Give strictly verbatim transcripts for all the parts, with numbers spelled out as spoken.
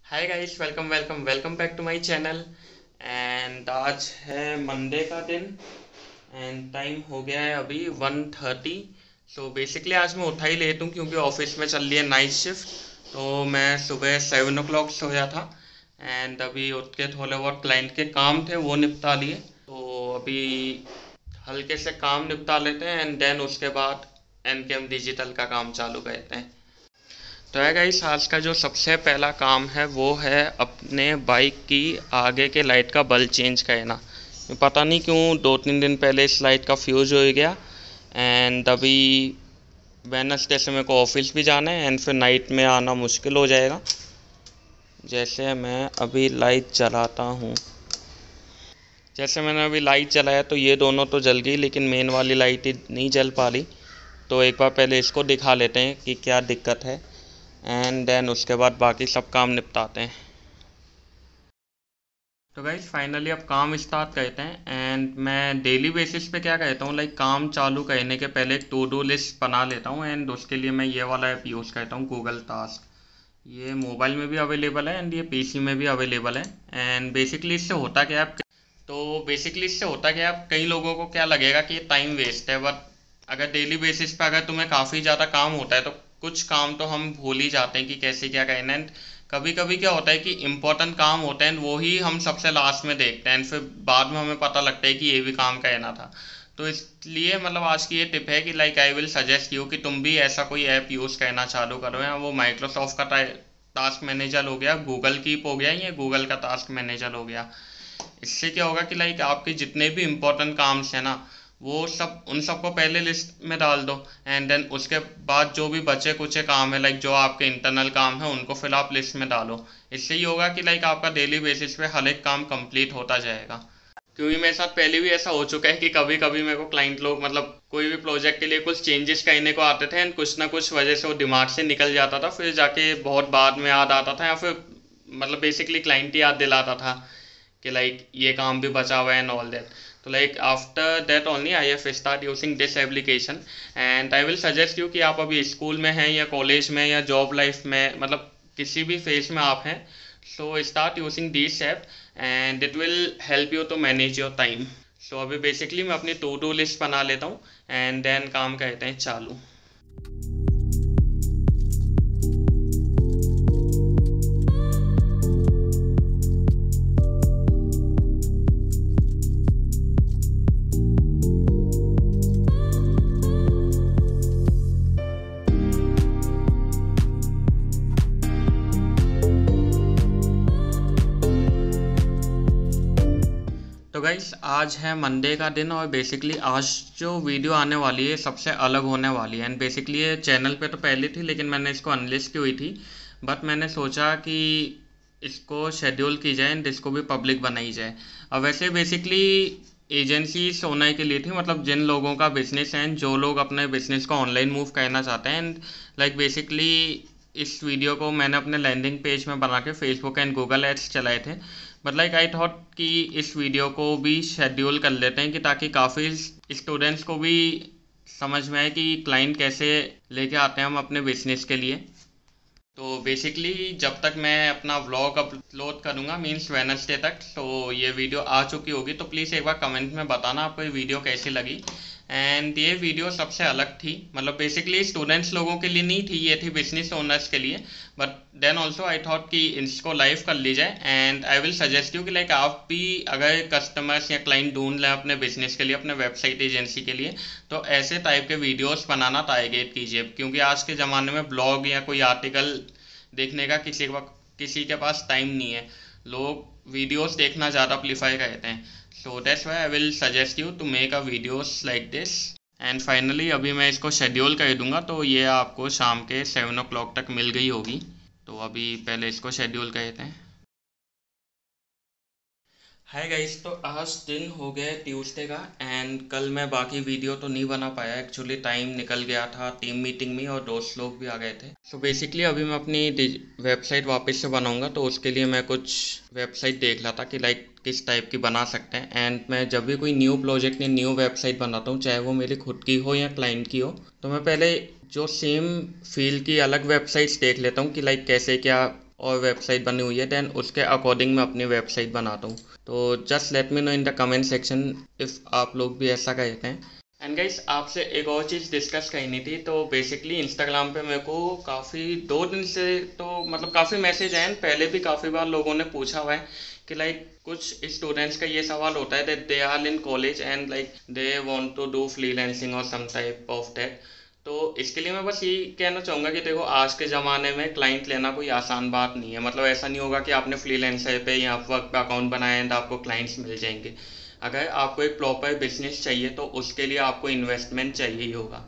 Hi guys, welcome welcome welcome back to my channel. And आज है Monday का दिन एंड टाइम हो गया है अभी वन थर्टी। सो बेसिकली आज मैं उठा ही लेता हूँ क्योंकि ऑफिस में चल रही है नाइट शिफ्ट। तो मैं सुबह सेवन ओ क्लॉक सोया था एंड अभी उठ के थोड़े बहुत क्लाइंट के काम थे वो निपटा लिए। तो अभी हल्के से काम निपटा लेते हैं एंड देन उसके बाद एन के एम डिजिटल का काम चालू करते हैं। तो है गाइस, आज का जो सबसे पहला काम है वो है अपने बाइक की आगे के लाइट का बल्ब चेंज करना। पता नहीं क्यों दो तीन दिन पहले इस लाइट का फ्यूज़ हो गया एंड अभी वेडनेसडे से मेरे को ऑफिस भी जाना है एंड फिर नाइट में आना मुश्किल हो जाएगा। जैसे मैं अभी लाइट जलाता हूँ, जैसे मैंने अभी लाइट जलाया तो ये दोनों तो जल गई लेकिन मेन वाली लाइट ही नहीं जल पा रही। तो एक बार पहले इसको दिखा लेते हैं कि क्या दिक्कत है एंड देन उसके बाद बाकी सब काम निपटाते हैं। तो गाइज फाइनली अब काम स्टार्ट करते हैं एंड मैं डेली बेसिस पे क्या कहता हूँ, लाइक काम चालू करने के पहले एक टू डू लिस्ट बना लेता हूँ एंड उसके लिए मैं ये वाला ऐप यूज़ करता हूँ, गूगल टास्क। ये मोबाइल में भी अवेलेबल है एंड ये पीसी में भी अवेलेबल है। एंड बेसिकली इससे होता क्या है, तो बेसिकली इससे होता क्या है, कई लोगों को क्या लगेगा कि ये टाइम वेस्ट है, बट अगर डेली बेसिस पे अगर तुम्हें काफ़ी ज़्यादा काम होता है तो कुछ काम तो हम भूल ही जाते हैं कि कैसे क्या करना है। कभी कभी क्या होता है कि इम्पोर्टेंट काम होते हैं वो ही हम सबसे लास्ट में देखते हैं, फिर बाद में हमें पता लगता है कि ये भी काम करना था। तो इसलिए मतलब आज की ये टिप है कि like I will suggest you कि तुम भी ऐसा कोई ऐप यूज़ करना चालू करो। या वो माइक्रोसॉफ्ट का टास्क मैनेजर हो गया, गूगल कीप हो गया, या गूगल का टास्क मैनेजर हो गया। इससे क्या होगा कि लाइक आपके जितने भी इम्पोर्टेंट काम्स हैं ना, वो सब उन सबको पहले लिस्ट में डाल दो एंड देन उसके बाद जो भी बचे कुछ काम है, लाइक जो आपके इंटरनल काम है, उनको फिर आप लिस्ट में डालो। इससे ये होगा कि लाइक आपका डेली बेसिस पे हर एक काम कंप्लीट होता जाएगा। क्योंकि मेरे साथ पहले भी ऐसा हो चुका है कि कभी कभी मेरे को क्लाइंट लोग मतलब कोई भी प्रोजेक्ट के लिए कुछ चेंजेस करने को आते थे एंड कुछ ना कुछ वजह से वो दिमाग से निकल जाता था, फिर जाके बहुत बाद में याद आता था, या फिर मतलब बेसिकली क्लाइंट ही याद दिलाता था कि लाइक ये काम भी बचा हुआ है एंड ऑल दैट। तो like after that only I have start using this application and I will suggest you कि आप अभी स्कूल में हैं या कॉलेज में या जॉब लाइफ में, मतलब किसी भी फेज में आप हैं, so start using this app and it will help you to manage your time. So अभी बेसिकली मैं अपनी टू डू लिस्ट बना लेता हूँ एंड देन काम करते हैं चालू। तो गाइस आज है मंडे का दिन और बेसिकली आज जो वीडियो आने वाली है सबसे अलग होने वाली है। एंड बेसिकली ये चैनल पे तो पहले थी लेकिन मैंने इसको अनलिस्ट की हुई थी, बट मैंने सोचा कि इसको शेड्यूल की जाए एंड इसको भी पब्लिक बनाई जाए। अब वैसे बेसिकली एजेंसीज होने के लिए थी, मतलब जिन लोगों का बिजनेस है, जो लोग अपने बिजनेस को ऑनलाइन मूव करना चाहते हैं। एंड लाइक बेसिकली इस वीडियो को मैंने अपने लैंडिंग पेज में बना के फेसबुक एंड गूगल एड्स चलाए थे, बट लाइक आई थॉट कि इस वीडियो को भी शेड्यूल कर लेते हैं कि ताकि काफ़ी स्टूडेंट्स को भी समझ में आए कि क्लाइंट कैसे लेके आते हैं हम अपने बिजनेस के लिए। तो बेसिकली जब तक मैं अपना व्लॉग अपलोड करूँगा मीन्स वेडनेसडे तक, तो ये वीडियो आ चुकी होगी। तो प्लीज़ एक बार कमेंट में बताना आपको ये वीडियो कैसी लगी। एंड ये वीडियो सबसे अलग थी, मतलब बेसिकली स्टूडेंट्स लोगों के लिए नहीं थी, ये थी बिजनेस ओनर्स के लिए। But then also I thought कि इसको लाइव कर ली जाए and I will suggest you कि लाइक आप भी अगर कस्टमर्स या क्लाइंट ढूंढ लें अपने बिजनेस के लिए, अपने वेबसाइट एजेंसी के लिए, तो ऐसे टाइप के वीडियोस बनाना टारगेट कीजिए। क्योंकि आज के ज़माने में ब्लॉग या कोई आर्टिकल देखने का किसी के किसी के पास टाइम नहीं है, लोग वीडियोस देखना ज़्यादा प्रीफर करते हैं। So that's why I will suggest you to make a videos like this. And finally अभी मैं इसको शेड्यूल कर दूंगा तो ये आपको शाम के सेवन ओ क्लॉक तक मिल गई होगी। तो अभी पहले इसको शेड्यूल करते हैं। हाय गाइस, तो आज दिन हो गया ट्यूसडे का एंड कल मैं बाकी वीडियो तो नहीं बना पाया, एक्चुअली टाइम निकल गया था टीम मीटिंग में और दोस्त लोग भी आ गए थे। सो so बेसिकली अभी मैं अपनी वेबसाइट वापस से बनाऊंगा, तो उसके लिए मैं कुछ वेबसाइट देख रहा था कि लाइक किस टाइप की बना सकते हैं। एंड मैं जब भी कोई न्यू प्रोजेक्ट या न्यू वेबसाइट बनाता हूँ, चाहे वो मेरी खुद की हो या क्लाइंट की हो, तो मैं पहले जो सेम फील्ड की अलग वेबसाइट्स देख लेता हूँ कि लाइक कैसे क्या और वेबसाइट बनी हुई है, देन उसके अकॉर्डिंग मैं अपनी वेबसाइट बनाता हूँ। तो just let me know in the comment section if आप लोग भी ऐसा कहते हैं। एंड गाइस, आपसे एक और चीज़ डिस्कस करनी थी। तो बेसिकली इंस्टाग्राम पे मेरे को काफ़ी दो दिन से तो मतलब काफ़ी मैसेज आए, पहले भी काफ़ी बार लोगों ने पूछा हुआ है कि लाइक कुछ स्टूडेंट्स का ये सवाल होता है that they are in college and like they want to do freelancing और सम टाइप ऑफ दैट। तो इसके लिए मैं बस यही कहना चाहूँगा कि देखो, आज के ज़माने में क्लाइंट लेना कोई आसान बात नहीं है। मतलब ऐसा नहीं होगा कि आपने फ्रीलांसर पे या वर्क पे अकाउंट बनाया एंड आपको क्लाइंट्स मिल जाएंगे। अगर आपको एक प्रॉपर बिजनेस चाहिए तो उसके लिए आपको इन्वेस्टमेंट चाहिए ही होगा।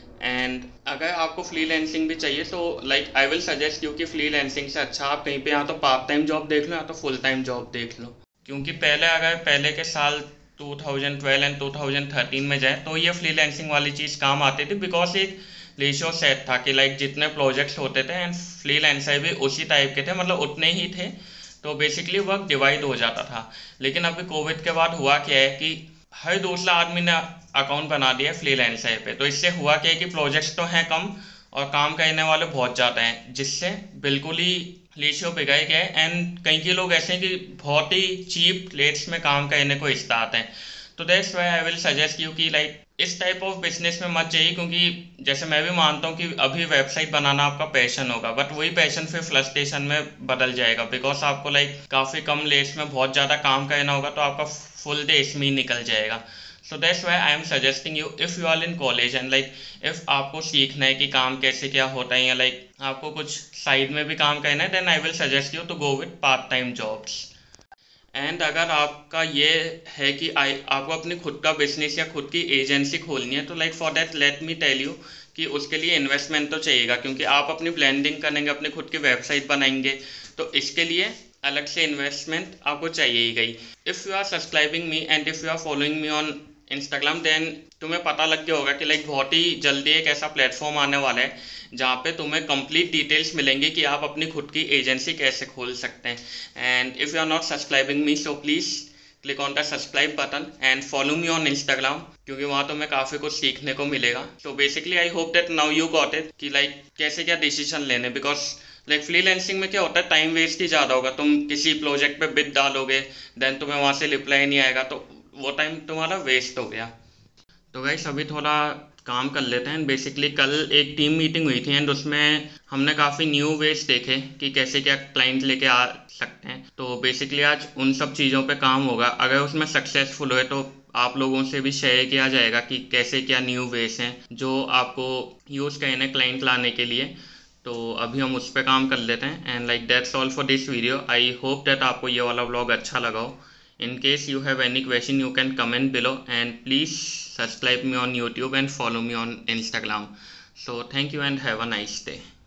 एंड अगर आपको फ्रीलांसिंग भी चाहिए तो like I will suggest you कि फ्रीलांसिंग से अच्छा आप कहीं पे या तो पार्ट टाइम जॉब देख लो या तो फुल टाइम जॉब देख लो। क्योंकि पहले अगर पहले के साल two thousand twelve and two thousand thirteen में जाए तो ये फ्रीलांसिंग वाली चीज़ काम आती थी, बिकॉज एक रेशियो सेट था कि लाइक जितने प्रोजेक्ट्स होते थे एंड फ्रीलांसर भी उसी टाइप के थे, मतलब उतने ही थे। तो बेसिकली वर्क डिवाइड हो जाता था। लेकिन अभी कोविड के बाद हुआ क्या है कि हर दूसरा आदमी ने अकाउंट बना दिया फ्रीलांसर पे। तो इससे हुआ क्या है कि प्रोजेक्ट्स तो हैं कम और काम करने वाले बहुत ज़्यादा हैं, जिससे बिल्कुल ही रेशियो बिगड़ गया है। एंड कई के लोग ऐसे हैं कि बहुत ही चीप रेट्स में काम करने को स्टार्ट हैं। तो that's why I will suggest you कि लाइक इस टाइप ऑफ बिजनेस में मत जाइए, क्योंकि जैसे मैं भी मानता हूँ कि अभी वेबसाइट बनाना आपका पैशन होगा, बट वही पैशन फिर फ्रस्ट्रेशन में बदल जाएगा, बिकॉज आपको लाइक काफ़ी कम रेट्स में बहुत ज़्यादा काम करना होगा, तो आपका फुल डे इसमें ही निकल जाएगा। So that's why I am suggesting you if you are in college and like if आपको सीखना है कि काम कैसे क्या होता है, या लाइक आपको कुछ साइड में भी काम करना है, then I will suggest you to go with part time jobs. And अगर आपका ये है कि आई आपको अपनी खुद का बिजनेस या खुद की एजेंसी खोलनी है, तो like for that let me tell you कि उसके लिए इन्वेस्टमेंट तो चाहिएगा, क्योंकि आप अपनी ब्रांडिंग करेंगे, अपनी खुद की वेबसाइट बनाएंगे, तो इसके लिए अलग से इन्वेस्टमेंट आपको चाहिए ही गई। If you are subscribing me and if you are following me on Instagram, then तुम्हें पता लग गया होगा कि लाइक बहुत ही जल्दी एक ऐसा प्लेटफॉर्म आने वाला है जहाँ पे तुम्हें कंप्लीट डिटेल्स मिलेंगी कि आप अपनी खुद की एजेंसी कैसे खोल सकते हैं। And if you are not subscribing me, so please click on the subscribe button and follow me on Instagram, क्योंकि वहाँ तुम्हें काफ़ी कुछ सीखने को मिलेगा। तो basically I hope that now you got it कि लाइक कैसे क्या डिसीजन लेने, बिकॉज लाइक फ्रीलांसिंग में क्या होता है, टाइम वेस्ट ही ज़्यादा होगा। तुम किसी प्रोजेक्ट पे बिड डालोगे, देन तुम्हें वहाँ से रिप्लाई नहीं आएगा, तो वो टाइम तुम्हारा वेस्ट हो गया। तो गाइस, अभी थोड़ा काम कर लेते हैं। बेसिकली कल एक टीम मीटिंग हुई थी एंड उसमें हमने काफ़ी न्यू वेज देखे कि कैसे क्या क्लाइंट लेके आ सकते हैं। तो बेसिकली आज उन सब चीज़ों पे काम होगा। अगर उसमें सक्सेसफुल हुए तो आप लोगों से भी शेयर किया जाएगा कि कैसे क्या न्यू वेज हैं जो आपको यूज़ करने क्लाइंट लाने के लिए। तो अभी हम उस पर काम कर लेते हैं। And like that's all for this video. I hope that आपको ये वाला व्लॉग अच्छा लगा हो। In case you have any question, you can comment below and please subscribe me on YouTube and follow me on Instagram. So thank you and have a nice day.